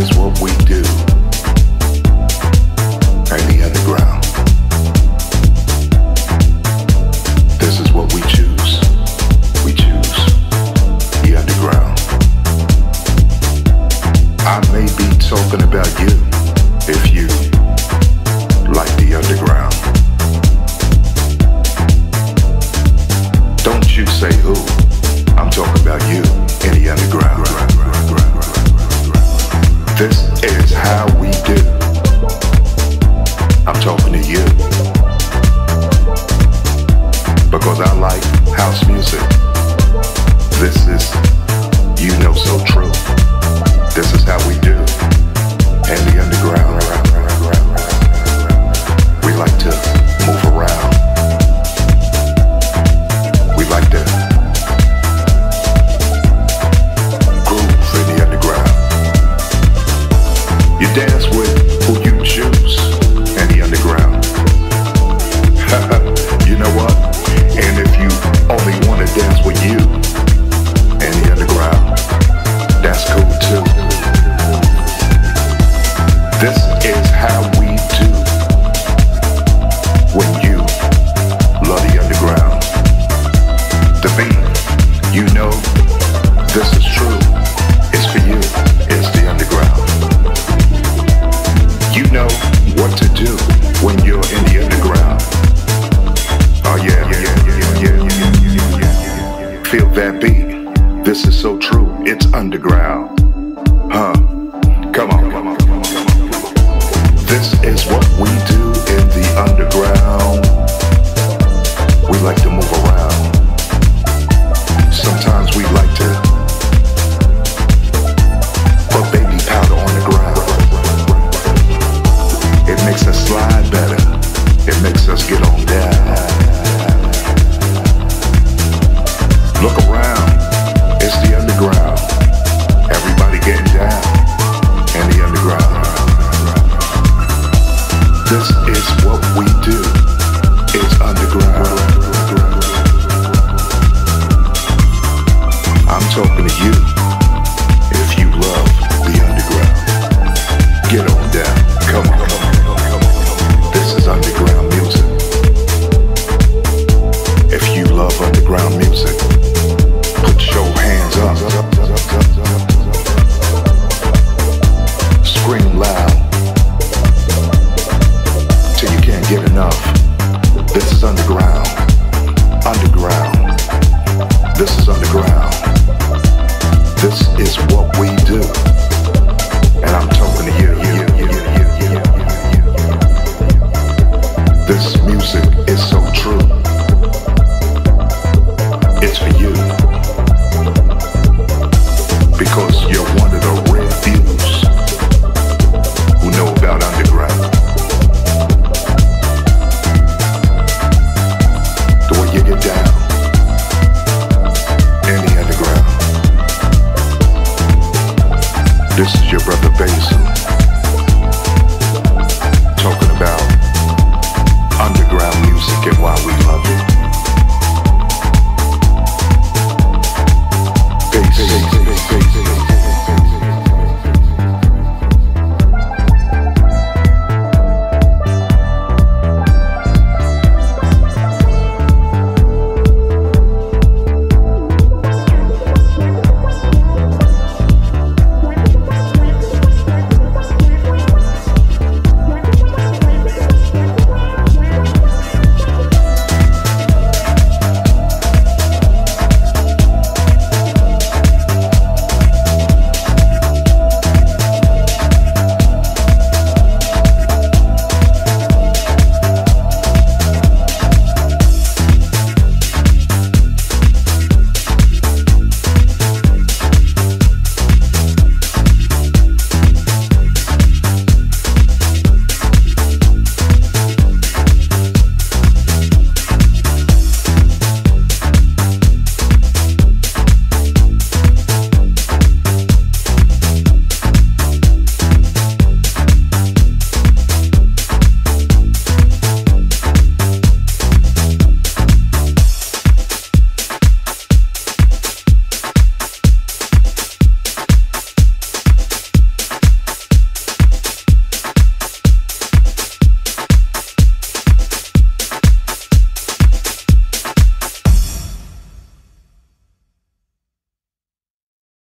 is what we do in the underground. This is what we choose. We choose the underground. I may be talking about you if you like the underground. Don't you say who, I'm talking about you in the underground. This is how we do. I'm talking to you because I like house music. This is, you know, so true. This is how we do in the underground. We like to move around. We like to groove in the underground. You dance with who you choose in the underground. You know what? And if you only want to dance with you in the underground, that's cool too. This is how we do when you love the underground. The beat, you know, this is true. It's for you. It's the underground. You know what to do when you're in the underground. Oh yeah. Feel that beat. This is so true. It's underground. Huh? Come on. This is what we do in the underground. We like to move around. Sometimes we like to put baby powder on the ground. It makes us slide better. It makes us get on down. Look around. It's the underground. Everybody getting down in the underground. This is what we do. It's underground. I'm talking to you if you love the underground. Get on.